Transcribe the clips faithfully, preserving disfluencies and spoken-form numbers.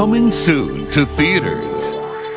Coming soon to theaters.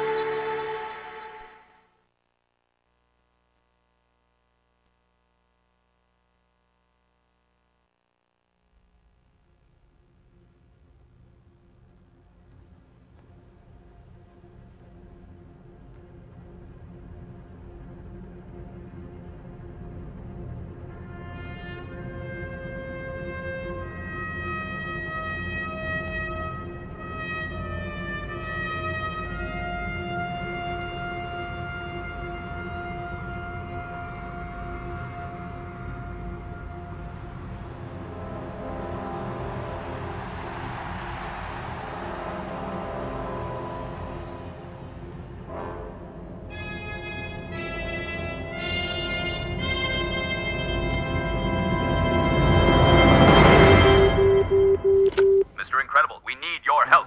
Incredible, we need your help.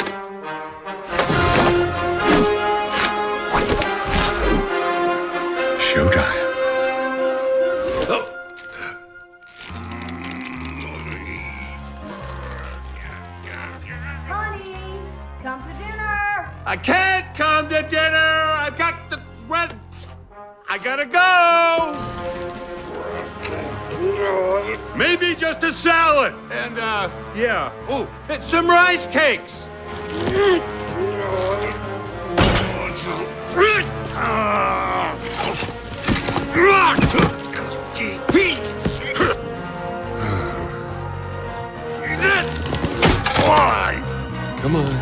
Showtime. Honey, come to dinner. I can't come to dinner. I've got the red. I gotta go. Maybe just a salad and uh, yeah. Oh, some rice cakes. Come on.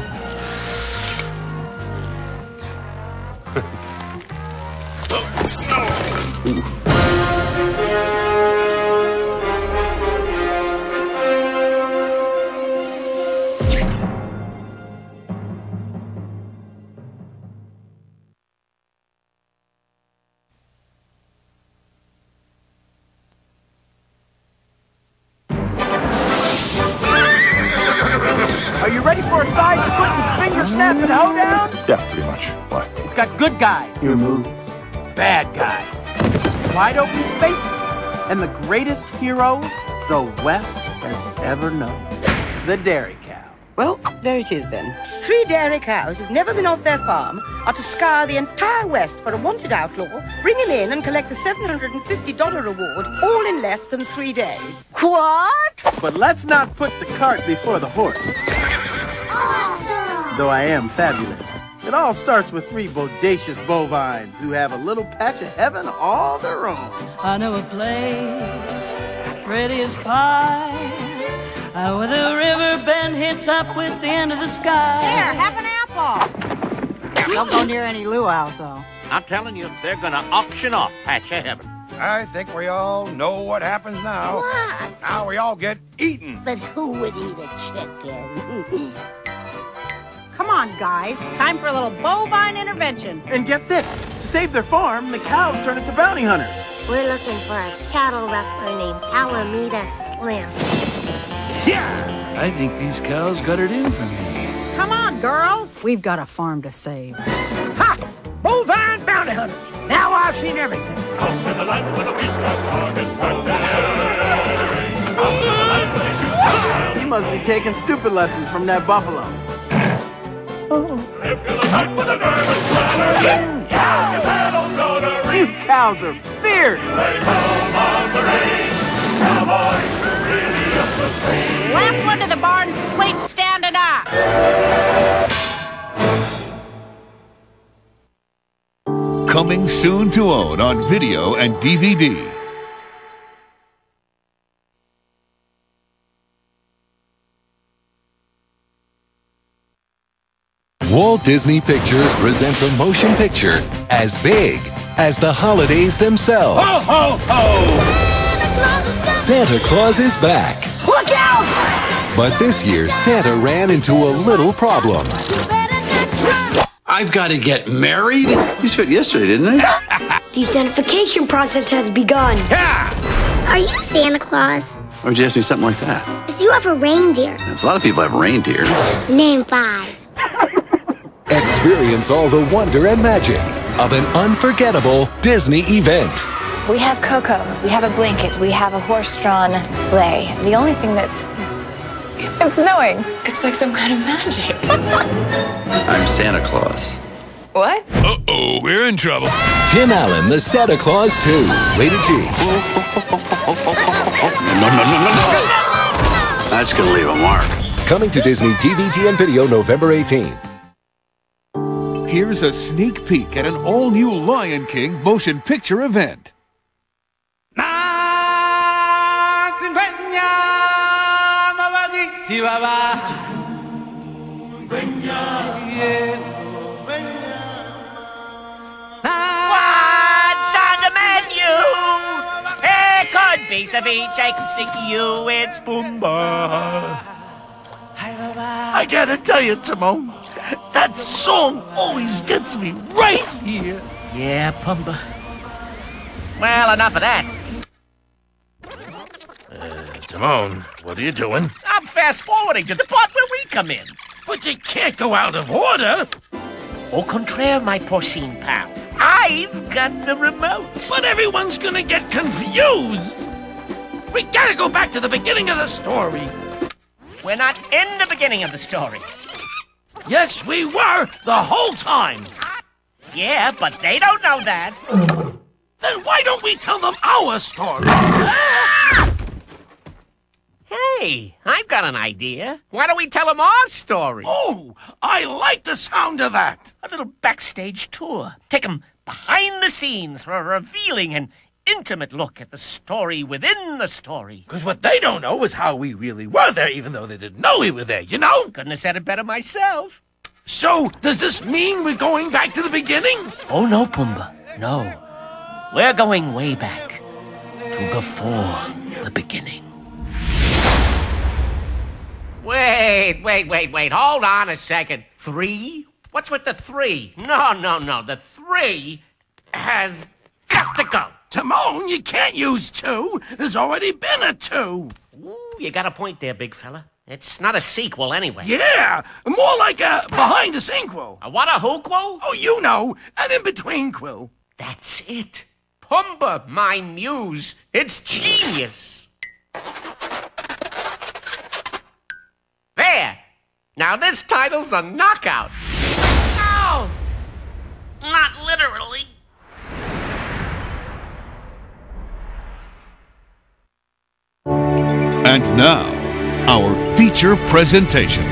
Are you ready for a side-splitting, finger-snapping hoedown? Yeah, pretty much. Why? It's got good guys. You move. Bad guys. Wide open spaces. And the greatest hero the West has ever known. The dairy cow. Well, there it is then. Three dairy cows who've never been off their farm are to scour the entire West for a wanted outlaw, bring him in and collect the seven hundred fifty dollar reward, all in less than three days. What? But let's not put the cart before the horse. Awesome! Though I am fabulous. It all starts with three bodacious bovines who have a little patch of heaven all their own. I know a place, pretty as pie, uh, where the river bend hits up with the end of the sky. Here, have an apple. Don't go near any luau's, though. I'm telling you, they're gonna auction off Patch of Heaven. I think we all know what happens now. What? Now we all get eaten. But who would eat a chicken? Come on, guys. Time for a little bovine intervention. And get this. To save their farm, the cows turn into bounty hunters. We're looking for a cattle rustler named Alameda Slim. Yeah! I think these cows got it in for me. Come on, girls. We've got a farm to save. Ha! Bovine bounty hunters. Now I've seen everything. Come to the land where the wheat are target practice. Come to the land where they shoot the You must be taking stupid lessons from that buffalo. If you'll attack with a nervous planner, yeah, your saddle's gonna reach. You cows are fierce. They come on the range. Cowboy, really up the range. Last one to the barn, sleep standing up. Coming soon to own on video and D V D. Walt Disney Pictures presents a motion picture as big as the holidays themselves. Ho, ho, ho! Santa Claus is back. Look out! But this year, Santa ran into a little problem. I've got to get married? These fit yesterday, didn't they? Desanitification process has begun. Yeah! Are you Santa Claus? Why would you ask me something like that? If you have a reindeer, There's a lot of people have reindeer. name five. Experience all the wonder and magic of an unforgettable Disney event. We have Coco, we have a blanket, we have a horse-drawn sleigh. The only thing that's It's snowing. It's like some kind of magic. I'm Santa Claus. What? Uh-oh, we're in trouble. Tim Allen, the Santa Claus two. Rated G. No, no, no, no, no. That's gonna leave a mark. Coming to Disney D V D and video November eighteenth. Here's a sneak peek at an all-new Lion King motion picture event. What's on the menu? A corned piece of each, I can sing to you, it's Pumbaa. I gotta tell you, Timon, that song always gets me right here. Yeah, Pumbaa. Well, enough of that. Uh, Timon, what are you doing? I'm fast-forwarding to the part where we come in. But you can't go out of order. Au contraire, my porcine pal. I've got the remote. But everyone's gonna get confused. We gotta go back to the beginning of the story. We're not in the beginning of the story. Yes, we were the whole time. Yeah, but they don't know that. Then why don't we tell them our story? Hey, I've got an idea. Why don't we tell them our story? Oh, I like the sound of that. A little backstage tour. Take them behind the scenes for a revealing and intimate look at the story within the story. Because what they don't know is how we really were there, even though they didn't know we were there, you know? Couldn't have said it better myself. So, does this mean we're going back to the beginning? Oh, no, Pumbaa. No. We're going way back to before the beginning. Wait, wait, wait, wait. Hold on a second. Three? What's with the three? No, no, no. The three has got to go. Timon, you can't use two. There's already been a two. Ooh, you got a point there, big fella. It's not a sequel anyway. Yeah, more like a behind-the-sequel. A what, a whoquel? Oh, you know, an in-between-quill. That's it. Pumbaa, my muse. It's genius. There. Now this title's a knockout. Ow! Not literally. And now, our feature presentation.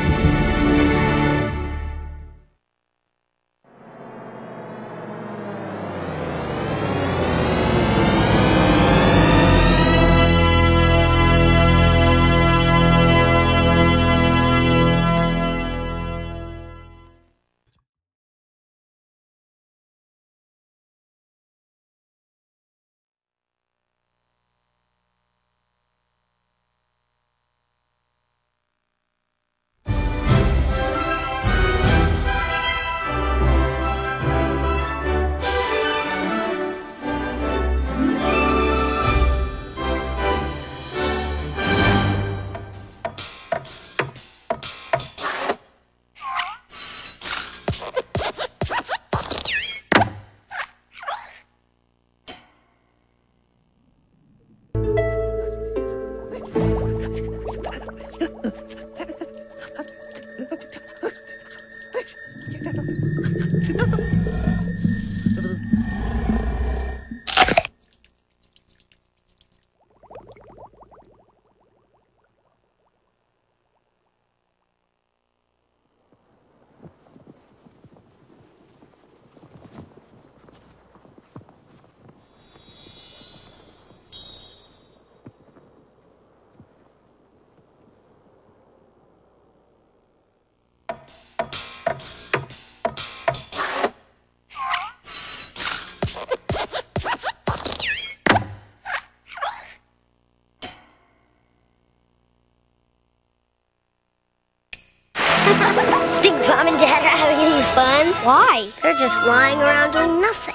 Think Mom and Dad are having any fun? Why? They're just lying around doing nothing.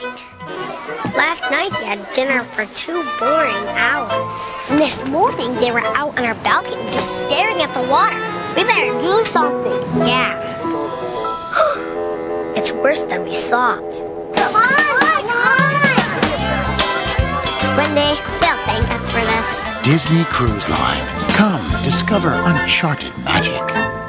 Last night they had dinner for two boring hours. And this morning they were out on our balcony just staring at the water. We better do something. Yeah. It's worse than we thought. Come on, come on! One day they'll thank us for this. Disney Cruise Line. Come, discover uncharted magic.